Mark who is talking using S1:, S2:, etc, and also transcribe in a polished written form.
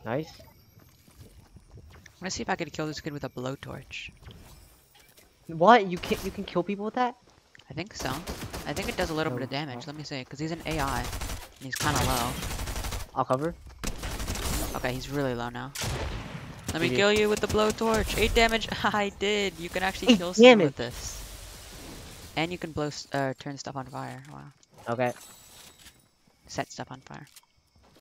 S1: Nice.
S2: I'm gonna see if I can kill this kid with a blowtorch.
S1: What? You can kill people with that?
S2: I think so. I think it does a little bit of damage. Let me see, because he's an AI. And he's kind of low.
S1: I'll cover.
S2: Okay, he's really low now. Let me
S1: GG.
S2: kill you with the blowtorch. 8 damage. I did. You can actually kill someone
S1: damage.
S2: with this. And you can turn stuff on fire. Wow.
S1: Okay.
S2: Set stuff on fire.